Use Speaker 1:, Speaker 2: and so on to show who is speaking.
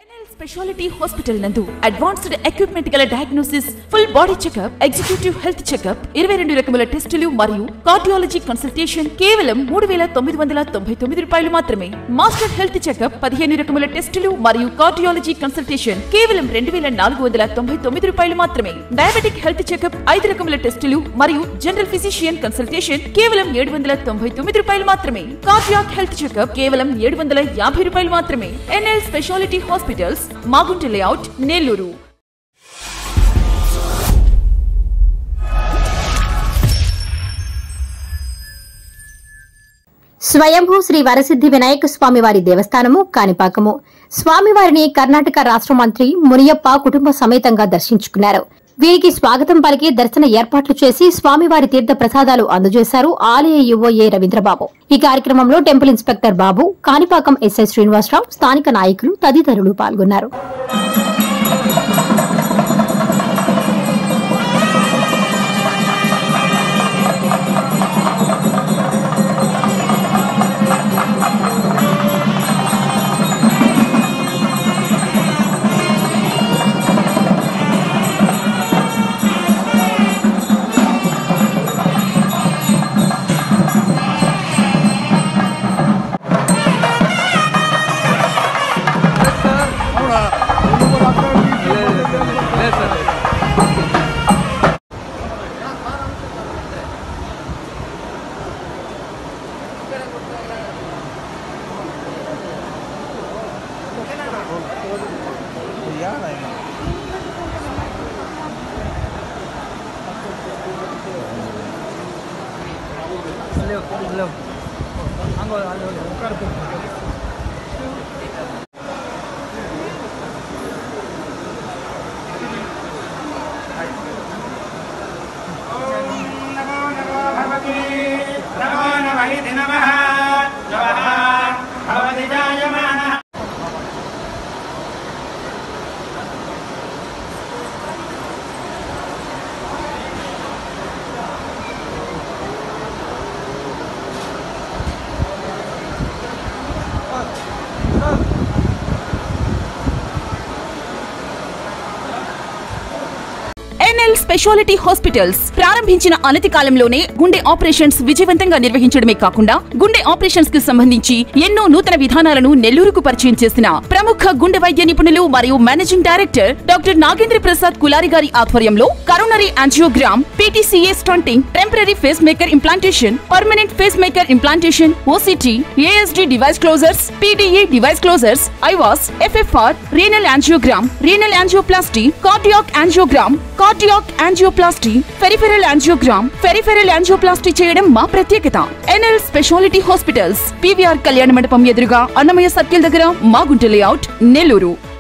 Speaker 1: Specialty Hospital నందు advanced equipment గల diagnosis, full body checkup, executive health checkup, 22 రకముల టెస్టులు మరియు కార్డియాలజీ కన్సల్టేషన్ కేవలం 3999 రూపాయలు మాత్రమే. మాస్టర్ హెల్త్ చెకప్ 15 రకముల టెస్టులు మరియు కార్డియాలజీ కన్సల్టేషన్ కేవలం 2499 రూపాయలు మాత్రమే. డయాబెటిక్ హెల్త్ చెకప్ 5 రకముల టెస్టులు మరియు జనరల్ ఫిజిషియన్ కన్సల్టేషన్ కేవలం 799 రూపాయలు మాత్రమే. కార్డియాక్ హెల్త్ చెకప్ కేవలం 750 రూపాయలు మాత్రమే. N L specialty hospitals, Magunta layout, Nellore.
Speaker 2: Swayambhu Sri Varasiddhi Vinayaka స్వామివారి దేవస్థానము కాణిపాకము. స్వామివారిని కర్ణాటక రాష్ట్ర మంత్రి మునియప్ప కుటుంబ సమేతంగా దర్శించుకున్నారు. వీరికి స్వాగతం పలికి దర్శన ఏర్పాట్లు చేసి స్వామివారి తీర్థ ప్రసాదాలు అందజేశారు ఆలయ యువఏ రవీంద్రబాబు. ఈ కార్యక్రమంలో temple inspector Babu, Kanipakam S I Srinivasarao, స్థానిక నాయకులు తదితరులు పాల్గొన్నారు.
Speaker 1: ఎన్ఎల్ స్పెషాలిటీ హాస్పిటల్స్ ప్రారంభించిన అనతి కాలంలోనే గుండె ఆపరేషన్స్ విజయవంతంగా నిర్వహించడమే కాకుండా గుండె ఆపరేషన్స్ కి సంబంధించి ఎన్నో నూతన విధానాలను నెల్లూరుకు పరిచయం చేసిన ప్రముఖ గుండె వైద్య నిపుణులు మరియు managing director doctor Nagendra Prasad Kulari గారి ఆధ్వర్యంలో coronary angiogram, P T C A stenting, temporary pacemaker implantation, permanent pacemaker implantation, O C T, A S D device closures, P D A device closures, IVUS, F F R, renal angiogram, renal angioplasty, cardiac angiogram, cardiac angioplasty, peripheral angioplasty చేయడం మా ప్రత్యేకత. NL specialty hospitals, PVR కళ్యాణ మండపం ఎదురుగా, Annamayya circle దగ్గర, Magunta layout, Nellore.